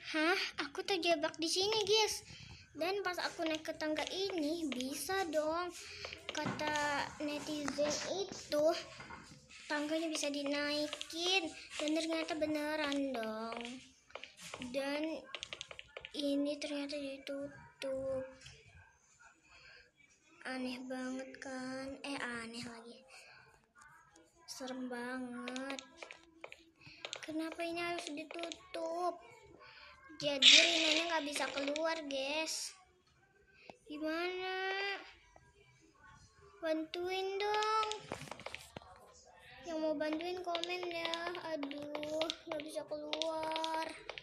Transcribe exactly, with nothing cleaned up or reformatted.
Hah? Aku terjebak di sini, guys. Dan pas aku naik ke tangga ini, bisa dong. Kata netizen itu, tangganya bisa dinaikin. Dan ternyata beneran dong. Dan ini ternyata ditutup. Aneh banget kan? Eh, aneh lagi. Serem banget. Kenapa ini harus ditutup? Jadi Rinanya nggak bisa keluar, guys. Gimana? Bantuin dong. Yang mau bantuin komen ya. Aduh, nggak bisa keluar.